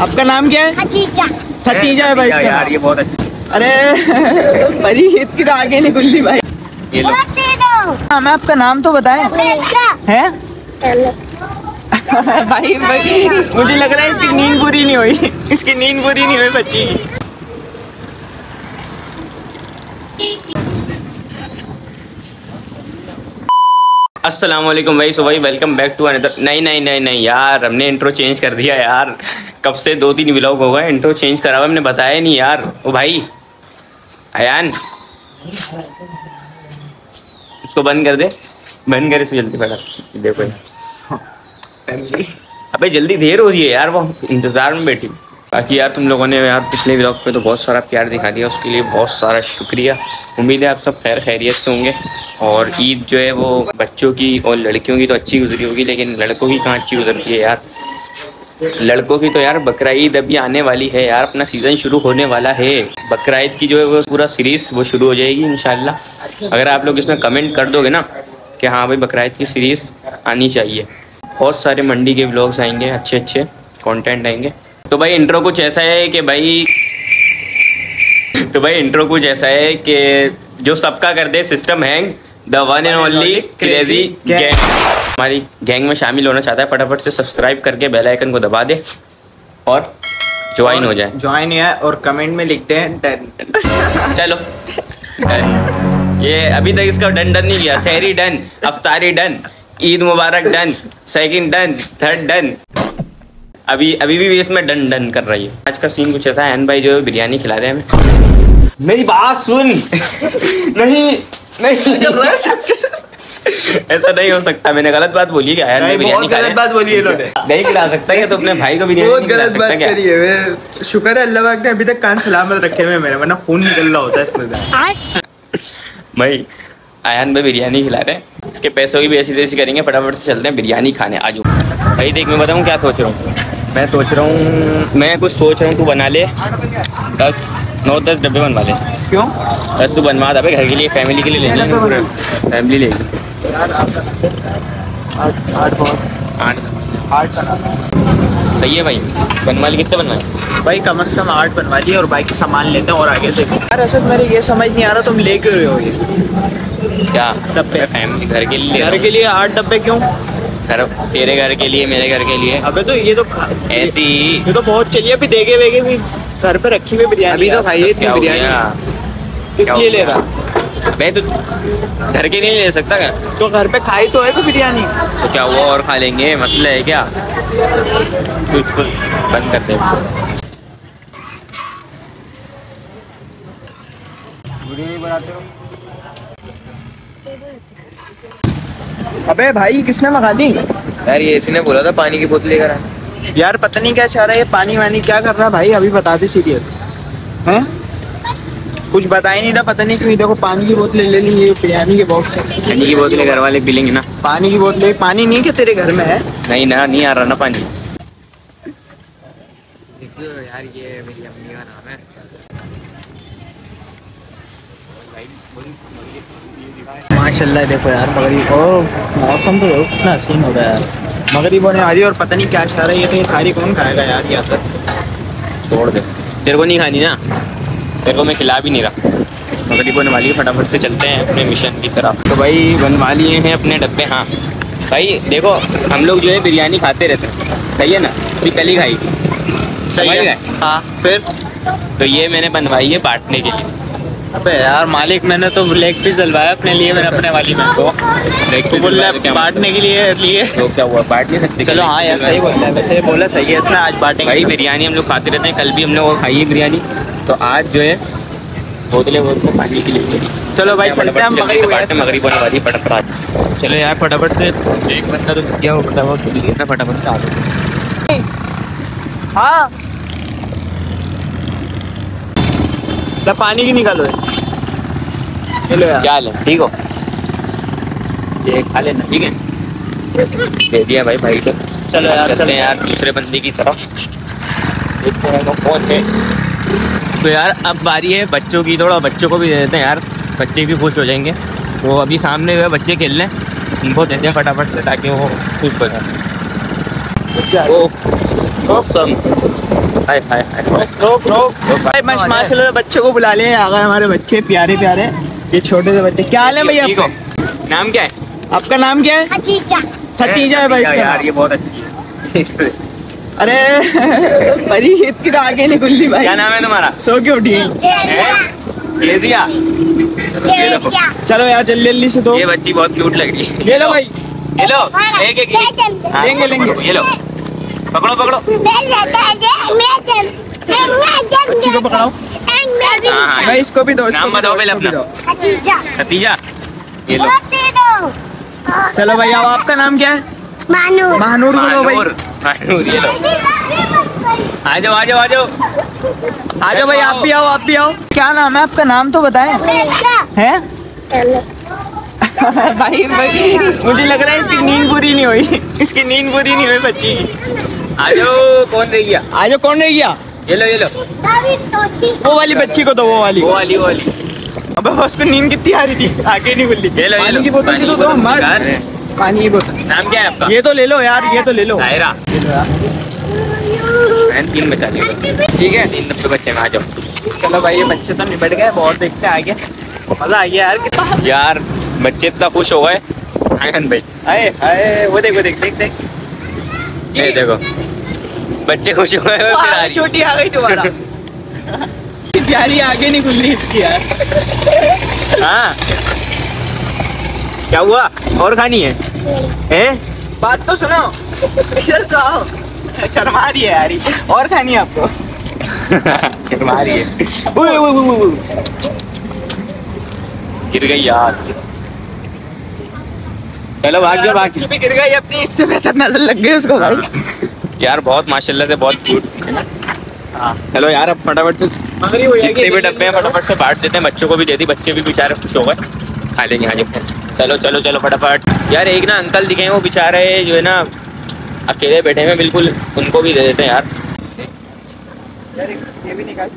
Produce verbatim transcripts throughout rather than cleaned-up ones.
आपका नाम क्या है? खतीजा। खतीजा है भाई इसका यार, ये बहुत अच्छा। अरे परी इसकी तो आगे नहीं खुलती भाई। ये लो। नाम है आपका, नाम तो बताएं। है भाई भाई मुझे लग रहा है इसकी नींद पूरी नहीं हुई, इसकी नींद पूरी नहीं हुई बच्ची की। अस्सलाम वालेकुम भाई, सो भाई वेलकम बैक टू अनदर। नहीं नहीं नहीं नहीं यार, हमने इंट्रो चेंज कर दिया यार। कब से दो तीन व्लॉग हो गए, इंट्रो चेंज करा हुआ, हमने बताया नहीं यार। ओ भाई अयान, इसको बंद कर दे, बंद कर इसको जल्दी फटाफट। देखो अबे जल्दी, देर हो रही है यार, वो इंतजार में बैठी। बाकी यार तुम लोगों ने यार पिछले व्लॉग पे तो बहुत सारा प्यार दिखा दिया, उसके लिए बहुत सारा शुक्रिया। उम्मीद है आप सब खैर खैरियत से होंगे। और ईद जो है वो बच्चों की और लड़कियों की तो अच्छी गुजरी होगी, लेकिन लड़कों की कहाँ अच्छी गुजरती है यार। लड़कों की तो यार बकरा ईद अभी आने वाली है यार, अपना सीज़न शुरू होने वाला है। बकरा ईद की जो है वो पूरा सीरीज़ वो शुरू हो जाएगी इंशाल्लाह। अगर आप लोग इसमें कमेंट कर दोगे ना कि हाँ भाई बकरा ईद की सीरीज़ आनी चाहिए, बहुत सारे मंडी के व्लॉग्स आएंगे, अच्छे अच्छे कंटेंट आएंगे। तो भाई इंट्रो कुछ ऐसा है कि भाई तो भाई इंट्रो कुछ ऐसा है कि जो सबका कर दे system hang, the one and only crazy gang. हमारी गैंग में शामिल होना चाहता है, फटाफट से सब्सक्राइब करके बेल आइकन को दबा दे और ज्वाइन हो जाए। ज्वाइन है और कमेंट में लिखते हैं डन। चलो डन। ये अभी तक इसका डन डन नहीं किया। शहरी डन, अफ्तारी डन, ईद मुबारक done, second done, third done. अभी अभी भी इसमें डन डन कर रही है। आज का सीन कुछ ऐसा है, अन भाई जो है बिरयानी खिला रहे हैं हमें। मेरी बात सुन। नहीं नहीं ऐसा नहीं हो सकता, मैंने गलत बात बोली क्या यार? बहुत गलत बात बोली है लोगे। नहीं खिला सकता है तो अपने भाई को बिरयानी बहुत गलत बात करी है। शुक्र है अल्लाह पाक ने अभी तक कान सलामत रखे हुए मेरे, वरना खून निकल रहा होता है इसमें। भाई आयान भाई बिरयानी खिला रहे हैं, इसके पैसों की भी ऐसी तैसी करेंगे। फटाफट से चलते हैं बिरयानी खाने। आजू भाई देख, मैं बताऊँ क्या सोच रहा हूँ। मैं सोच रहा हूँ मैं कुछ सोच रहा हूँ तू बना ले दस नौ दस डब्बे बनवा ले। क्यों? दस तू बनवा दे घर के लिए, फैमिली के लिए ले लेंगे, पूरे फैमिली लेगी। आठ आठ सही है भाई, बनवा ले। कितने बनवाए भाई? कम से कम आठ बनवा लिए और बाकी सामान लेते हैं और आगे से। यार असद मेरे ये समझ नहीं आ रहा तुम ले क्यों रहे हो ये क्या डब्बे? फैमिली घर के लिए। घर के लिए आठ डब्बे क्यों? घर तेरे घर के लिए, मेरे घर के लिए। अबे तो ये तो ऐसी ये तो बहुत चलिए। अभी देखे वेगे भी घर पे रखी हुई बिरयानी। अभी तो खाइए इतनी बिरयानी। किस लिए ले रहा? मैं तो घर के नहीं ले सकता क्या? तो घर पे खाई तो है बिरयानी। तो क्या हुआ, और खा लेंगे, मसला है क्या? तो इसको बंद कर दे। वीडियो नहीं बनाते हो? अबे भाई किसने मंगा दी? यार ये इसी ने बोला था पानी की बोतल लेकर आना। यार पता नहीं क्या चाह रहा है ये, पानी वानी क्या कर रहा है भाई? अभी बता दे सीरियस हैं? कुछ बता ही नहीं रहा, पता नहीं क्यों। देखो पानी की बोतलें ले ली, ये बिरयानी के बॉक्स। पानी की बोतलें घर वाले पी लेंगे ना। पानी की बोतलें? पानी नहीं क्या तेरे घर में है? नहीं ना, नहीं आ रहा ना पानी। यार ये मेरी अम्मी का नाम है। माशाल्लाह देखो यार मगरिब, ओ मौसम तो देखो कितना हसीन हो रहा है यार। मगरिब होने वाली और पता नहीं क्या चाह रहा है ये। तो ये सारी कौन खाएगा यार? ये असर छोड़ दे, तेरे को नहीं खानी ना, तेरे को मैं खिला भी नहीं रहा। मगरिब होने वाली है, फटाफट से चलते हैं अपने मिशन की तरफ। तो भाई बनवा लिए हैं अपने डब्बे। हाँ भाई देखो, हम लोग जो है बिरयानी खाते रहते हैं, सही है ना? अभी कल ही खाई, सही है। हाँ फिर तो ये मैंने बनवाई है बांटने के लिए। अबे यार मालिक, मैंने तो लेग पीस डलवाया अपने लिए, मैंने अपने वाली में। तो लेग पीस बोल रहा है बांटने के लिए लिए। तो क्या हुआ, बांट नहीं सकते? चलो हाँ यार सही बोल रहा है, वैसे बोला सही है। इतना आज बांटेंगे भाई। बिरयानी हम लोग खाते रहते हैं, कल भी हम लोग खाई है बिरयानी, तो आज जो है बोतलें बोतलें पानी के लिए। चलो भाई चलते हैं, मगरिब होने वाली, फटाफट चलो यार फटाफट से। एक बंदा तो क्या हो फटाफट फटाफट से आ गया। हाँ तो पानी की निकालो चलो यार। क्या हाल है? ठीक हो? ये खा लेना, ठीक है? दे दिया भाई भाई को। चलो यार चलते हैं यार दूसरे बंदे की तरफ, देखते हैं वो कौन है। तो यार अब बारी है बच्चों की, थोड़ा बच्चों को भी दे देते हैं यार, बच्चे भी खुश हो जाएंगे। तो अभी सामने हुए बच्चे खेल लें, उनको देते हैं फटाफट से ताकि वो खुश हो जाए। हाय हाय हाय। रोक रोक भाई, माशाल्लाह बच्चों को बुला ले, आ गए हमारे बच्चे प्यारे प्यारे, ये छोटे से बच्चे। क्या हाल है भैया आपका? नाम क्या है आपका? नाम क्या है? खतीजा। खतीजा है भाई इसका यार, ये बहुत अच्छी है। अरे परी ईद की तो आगे नहीं खुली भाई। क्या नाम है तुम्हारा? सो के उठी केजिया। चलो यार जल्दी जल्दी से दो। ये बच्ची बहुत क्यूट लग रही है। ये लो भाई, ये लो, एक एक हाँ, लेंगे लेंगे। ये लो, पकड़ो पकड़ो। बच्ची को पकड़ाओ हाँ, भाई, इसको भी दो। इसको नाम भी बताओ दो, पहले इसको भी अपना। दो। खतीजा। ये लो। चलो भाई, अब आपका नाम क्या है? मानूर। महानूर को दो भाई। महानूर, ये लो। आ जाओ आ जाओ आ जाओ आ जाओ भाई, आप भी आओ, आप भी आओ। क्या नाम है आपका? नाम तो बताएं। हैं? भाई भाई मुझे लग रहा है इसकी नींद पूरी नहीं हुई, इसकी नींद पूरी नहीं हुई बच्ची की। आ जाओ। कौन रह गया? आ जाओ, कौन रह गया? ये लो ये लो। वो वाली बच्ची को दो, वो वाली। वो वाली वो वाली। अबे उसको नींद कितनी आ रही थी, आगे नहीं खुली। ये लो ये लो। पानी की बोतल की तो दो मत। पानी की बोतल। नाम क्या है आपका? ये तो ले लो यार, ये तो ले लो। दायरा। मैंने तीन बचा लिया। ठीक है, तीन नब्बे बच्चे में आ जाओ। चलो भाई, ये बच्चे तो निपट गए, बहुत देखते हैं आगे। मजा आ गया यार कितना। यार बच्चे इतना खुश हो गए आयन भाई। आए आए, वो देख वो देख देख देख। ये देखो बच्चे खुश हो गए। फिर आ रही। छोटी आ गई तुम्हारा। प्यारी आगे नहीं खुल रही इसकी यार। हाँ, क्या हुआ? और खानी है? हैं? बात तो सुनो। इधर तो आओ। शर्मा रही है यार, और खानी है आपको? शर्मा रही है। उए, उए, उए, उए। गिर गई यार। चलो भाग जाओ भाग बच्ची भी गिर गई अपनी, इससे बेहतर नजर लग गई उसको भाई। यार बहुत माशाल्लाह से बहुत क्यूट है ना। हाँ। चलो यार अब फटाफट से मगरी हो जितने भी डब्बे हैं फटाफट से बांट देते हैं, बच्चों को भी दे दी, बच्चे भी बेचारे खुश हो गए, खा लेंगे आज। चलो चलो चलो फटाफट। यार एक ना अंकल दिखे हैं, वो बेचारे जो है ना अकेले बैठे हैं, बिल्कुल उनको भी दे देते हैं यार। यार ये भी निकाल।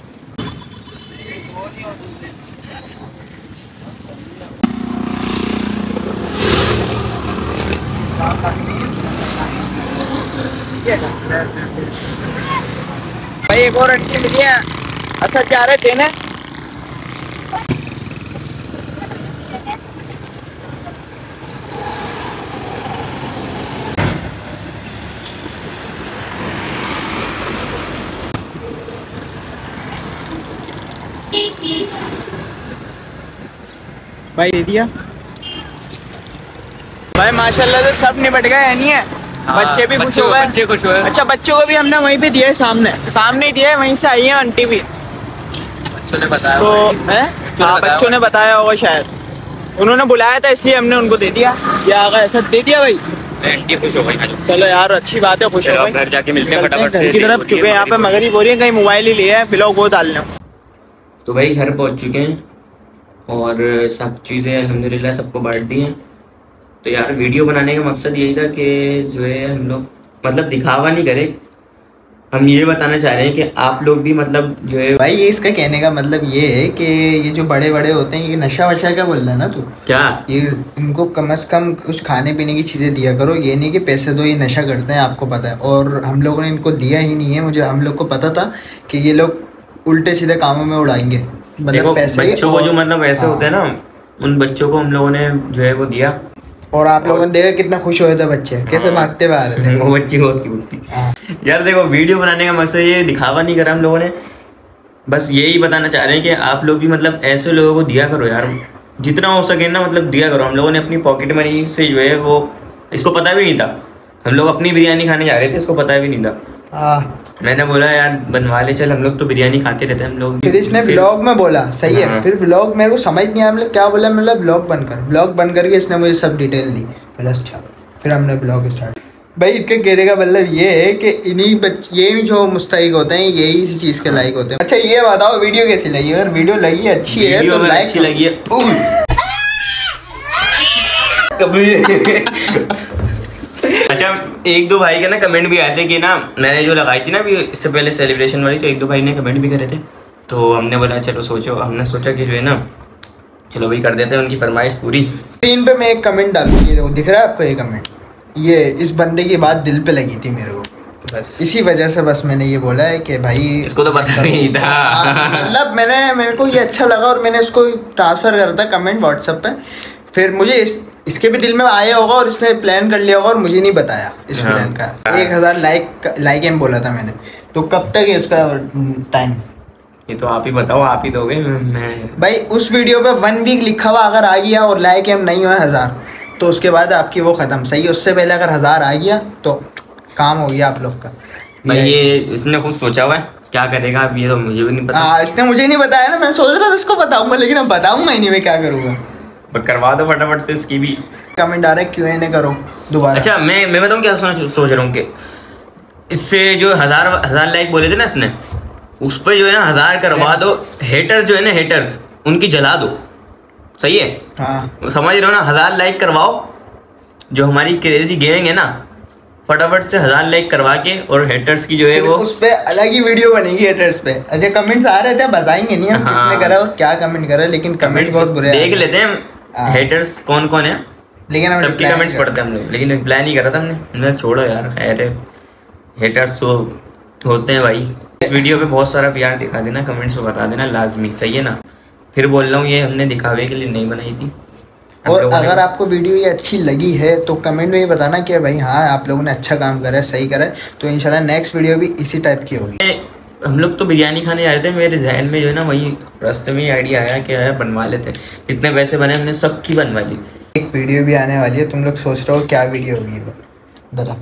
भाई एक और अंटी मिली है, अच्छा जा रहे देने। भाई दे दिया भाई, माशाल्लाह से सब निपट गए, है नहीं है? बच्चे भी खुश हो गए। बच्चे खुश हो गए। अच्छा बच्चों को भी हमने वहीं पे दिया है, सामने सामने ही दिया है, वहीं से आई है आंटी भी। बच्चों ने बताया तो हैं? हाँ बच्चों ने बताया होगा शायद, उन्होंने बुलाया था इसलिए हमने उनको दे दिया। या अगर ऐसा दे दिया भाई। आंटी खुश हो गई। चलो यार अच्छी बात है, खुश हो गई। घर जाके मिलते हैं फटाफट घर से की तरफ, क्योंकि यहाँ पे मगरिब हो रही है, कहीं मोबाइल ही लिया है, ब्लॉग वो डालने। तो भाई घर पहुँच चुके हैं और सब चीज़ें अल्हम्दुलिल्लाह सबको बांट दी हैं। तो यार वीडियो बनाने का मकसद यही था कि जो है हम लोग मतलब दिखावा नहीं करें, हम ये बताना चाह रहे हैं कि आप लोग भी मतलब जो है भाई, ये इसका कहने का मतलब ये है कि ये जो बड़े बड़े होते हैं, ये नशा वशा क्या बोल रहा है ना तू? क्या ये इनको कम से कम कुछ खाने पीने की चीज़ें दिया करो, ये नहीं कि पैसे दो, ये नशा करते हैं, आपको पता है। और हम लोगों ने इनको दिया ही नहीं है, मुझे हम लोग को पता था कि ये लोग उल्टे सीधे कामों में उड़ाएंगे, मतलब पैसे। बच्चों को जो मतलब ऐसे होते हैं ना, उन बच्चों को हम लोगों ने जो है वो दिया। और आप लोगों ने देखा कितना खुश हुए थे बच्चे, कैसे भागते हुए आ रहे थे। वो बच्ची बहुत क्यूट थी। हाँ। यार देखो वीडियो बनाने का मकसद ये दिखावा नहीं करा हम लोगों ने, बस यही बताना चाह रहे हैं कि आप लोग भी मतलब ऐसे लोगों को दिया करो यार, जितना हो सके ना मतलब दिया करो। हम लोगों ने अपनी पॉकेट मनी से जो है वो, इसको पता भी नहीं था, हम लोग अपनी बिरयानी खाने जा रहे थे, इसको पता भी नहीं था। हाँ। मैंने बोला यार बनवा ले चल, हम लोग तो बिरयानी खाते रहते हैं हम लोग। फिर इसने व्लॉग में बोला, सही है। हाँ। फिर व्लॉग मेरे को समझ नहीं आया, मतलब क्या बोला, मतलब व्लॉग बंद कर। व्लॉग बंद करके इसने मुझे सब डिटेल दी, बोला अच्छा। फिर हमने व्लॉग स्टार्ट। भाई इनके कहने का मतलब ये है कि इन्हीं बच्चे, ये जो मुस्तहिक होते हैं, यही इसी चीज़ के लायक होते हैं। अच्छा ये बताओ वीडियो कैसी लगी? अगर वीडियो लगी अच्छी है तो लाइक अच्छी लगी है अच्छा एक दो भाई के ना कमेंट भी आए थे कि ना मैंने जो लगाई थी ना अभी इससे पहले सेलिब्रेशन वाली, तो एक दो भाई ने कमेंट भी करे थे, तो हमने बोला चलो सोचो, हमने सोचा कि जो है ना चलो भाई कर देते हैं उनकी फरमाइश पूरी। स्क्रीन पे मैं एक कमेंट डालूँ, ये देखो दिख रहा है आपको ये कमेंट? ये इस बंदे की बात दिल पे लगी थी मेरे को, बस इसी वजह से बस मैंने ये बोला है कि भाई इसको तो पता नहीं था। मतलब मैंने मेरे को ये अच्छा लगा और मैंने इसको ट्रांसफ़र करा था कमेंट व्हाट्सएप पे। फिर मुझे इस इसके भी दिल में आया होगा और इसने प्लान कर लिया होगा और मुझे नहीं बताया इस हाँ। प्लान का। एक हज़ार लाइक लाइक एम बोला था मैंने, तो कब तक है इसका टाइम? ये तो आप ही बताओ, आप ही दोगे। मैं भाई उस वीडियो पे वन वीक लिखा हुआ अगर आ गया और लाइक एम नहीं हुआ हज़ार, तो उसके बाद आपकी वो ख़त्म। सही है, उससे पहले अगर हज़ार आ गया तो काम हो गया आप लोग का। भाई ये इसने खुद सोचा हुआ है क्या करेगा, अब ये तो मुझे भी नहीं पता। हाँ, इसने मुझे नहीं बताया ना, मैं सोच रहा था इसको बताऊंगा, लेकिन अब बताऊंगा ही नहीं मैं क्या करूँगा। करवा दो फटाफट से इसकी भी। कमेंट आ रहा है क्यू एन ए करो दोबारा। अच्छा मैं मैं बताऊँ क्या सोच सोच रहा हूँ कि इससे जो हजार हजार लाइक बोले थे ना इसने, उस पर जो है ना हजार करवा दो। हेटर्स जो है ना, हेटर्स उनकी जला दो। सही है, हाँ समझ रहे हो ना? हजार लाइक करवाओ, जो हमारी क्रेजी गैंग है ना, फटाफट से हजार लाइक करवा के, और हेटर्स की जो है वो उस पे अलग ही वीडियो बनेगी हेटर्स पे। अच्छा कमेंट्स आ रहे थे, बताएंगे नहीं हम हाँ। किसने करा और क्या कमेंट करा, लेकिन कमेंट्स बहुत बुरे देख आए। लेते हैं हाँ। हेटर्स कौन कौन है, लेकिन हम सबकी reply कमेंट्स नहीं पढ़ते हैं हम लोग, लेकिन रिप्लाई नहीं करा था हमने। हमने छोड़ो यार, खैर है, हेटर्स तो होते हैं भाई। इस वीडियो पे बहुत सारा प्यार दिखा देना, कमेंट्स में बता देना लाजमी। सही है ना? फिर बोल रहा हूँ ये हमने दिखावे के लिए नहीं बनाई थी। हम और लोगों ने अगर बस- आपको वीडियो ये अच्छी लगी है तो कमेंट में ये बताना कि भाई हाँ आप लोगों ने अच्छा काम करा है, सही करा है, तो इंशाल्लाह नेक्स्ट वीडियो भी इसी टाइप की होगी। हम लोग तो बिरयानी खाने जा रहे थे, मेरे जहन में जो है ना वही रास्ते में आइडिया आया कि यार बनवा लेते। जितने पैसे बने हमने सबकी बनवा ली। एक वीडियो भी आने वाली है, तुम लोग सोच रहे हो क्या वीडियो होगी वो, जरा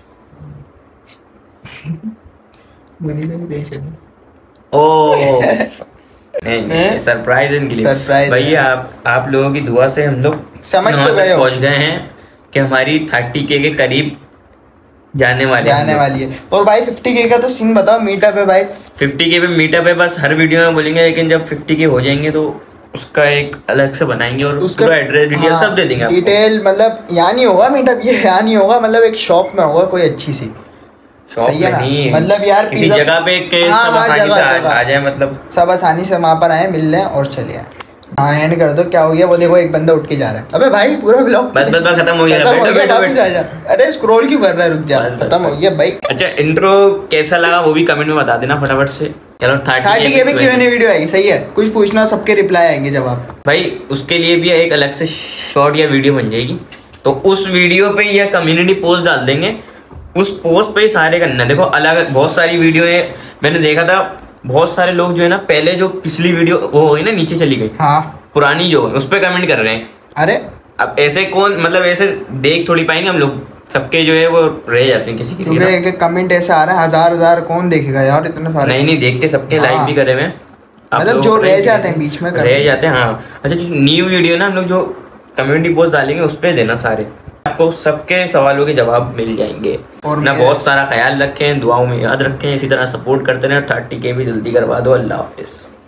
ओ नहीं नहीं, सरप्राइज इनके लिए। सरप्राइज भाई है। आप आप लोगों की दुआ से हम लोग समझ यहाँ तो तक गए हो। पहुँच गए हैं कि हमारी थर्टी के के करीब जाने वाले जाने वाली है। और भाई फिफ्टी के का तो सीन बताओ, मीटअप है भाई। फिफ्टी के पे मीटअप है, बस हर वीडियो में बोलेंगे, लेकिन जब फिफ्टी के हो जाएंगे तो उसका एक अलग से बनाएंगे और उसका पूरा एड्रेस डिटेल हाँ, सब दे देंगे आपको। डिटेल मतलब यहाँ नहीं होगा मीटअप, ये यहाँ नहीं होगा, मतलब एक शॉप में होगा कोई अच्छी सी। शॉप सही है में ना? नहीं, मतलब यार किसी पिज़्ज़ा- जगह पे के हाँ, सब हाँ, आसानी जगह, से आ, जगह। आ जाए, मतलब सब आसानी से वहाँ पर आए, मिल लें और चले आए। हाँ एंड कर दो। क्या हो गया वो देखो, एक बंदा उठ के जा रहा है। अबे भाई पूरा ब्लॉग बस बस बस खत्म हो गया। खत्म हो बैठो, गया, बैठो, वापस बैठो। आ जा। अरे स्क्रॉल क्यों कर रहा है, रुक जा। बस, बस, खत्म हो बस। गया भाई। अच्छा इंट्रो कैसा लगा वो भी कमेंट में बता देना फटाफट से। चलो थर्टी के भी क्यों नहीं वीडियो आएगी। सही है, कुछ पूछना सबके रिप्लाई आएंगे जवाब। भाई उसके लिए भी एक अलग से शॉर्ट या वीडियो बन जाएगी, तो उस वीडियो पे या कम्युनिटी पोस्ट डाल देंगे, उस पोस्ट पे ही सारे करना। देखो अलग बहुत सारी वीडियो है, मैंने देखा था बहुत सारे लोग जो है ना, पहले जो पिछली वीडियो वो हुई ना नीचे चली गई, हाँ पुरानी जो उस पे कमेंट कर रहे हैं। अरे अब ऐसे कौन, मतलब ऐसे देख थोड़ी पाएंगे हम लोग, सबके जो है वो रह जाते हैं किसी किसी के ना। क्योंकि कमेंट ऐसे आ रहा है, हजार हजार कौन देखेगा यार इतने सारे। नहीं नहीं देखते सबके, हाँ। लाइक भी करे हुए हैं। आप मतलब लोग जो अपने रह किसी- जाते हैं बीच में कर रह जाते हैं हाँ। अच्छा जो न्यू वीडियो ना हम लोग जो कम्युनिटी पोस्ट डालेंगे उस पे देना सारे, आपको सबके सवालों के जवाब मिल जाएंगे। और अपना मैं- बहुत सारा ख्याल रखें, दुआओं में याद रखें, इसी तरह सपोर्ट करते रहें। थर्टी के भी जल्दी करवा दो। अल्लाह हाफिज़।